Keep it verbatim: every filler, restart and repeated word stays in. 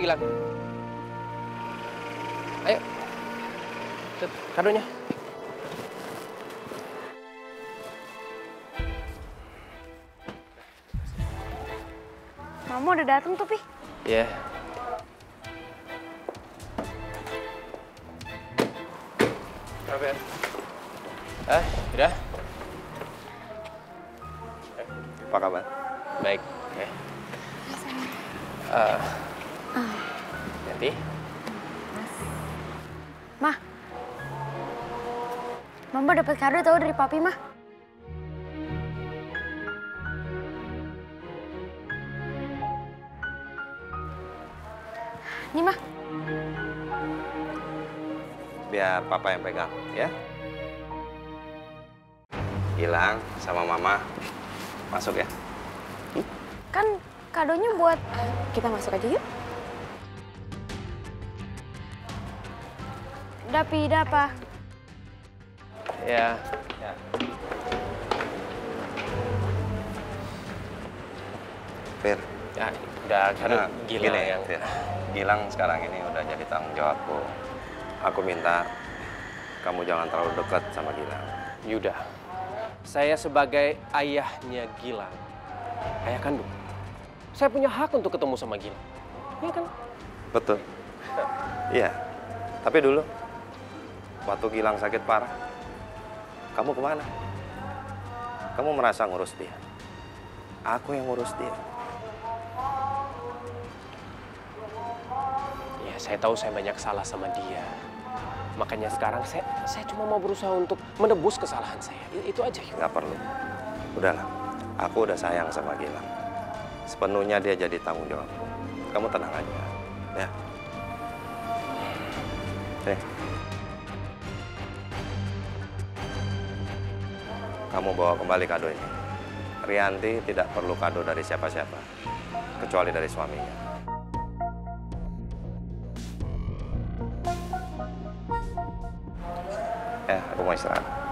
Gilang. Ayo. Tuh, kadonya. Mama udah datang tuh, Pi. Iya. Yeah. Apa ya? Ah, udah. Apa kabar? Baik. Oke. Uh, nanti. Mah. Mama dapat kado tahu dari Papi, Mah. Ini, Mah. Biar Papa yang pegang, ya. Gilang sama Mama masuk ya. Hmm? Kan kadonya buat... Kita masuk aja yuk. Dapi, apa? Ya. Ya. Fir. Ya, udah kado Nah, Gilang gini, yang... Fir. Gilang sekarang ini udah jadi tanggung jawabku. Aku minta kamu jangan terlalu dekat sama Gilang. Yuda, saya sebagai ayahnya Gilang, ayah kandung, saya punya hak untuk ketemu sama Gilang. Iya kan? Betul. Iya. Tapi dulu, waktu Gilang sakit parah, kamu kemana? Kamu merasa ngurus dia. Aku yang ngurus dia. Ya, saya tahu saya banyak salah sama dia. Makanya sekarang saya, saya cuma mau berusaha untuk menebus kesalahan saya. Itu aja. Yuk. Nggak perlu. Udahlah, aku udah sayang sama Gilang. Sepenuhnya dia jadi tanggung jawabku. Kamu tenang aja, ya. Nih. Kamu bawa kembali kado ini. Rianti tidak perlu kado dari siapa-siapa, kecuali dari suaminya. Ya, aku mau istirahat.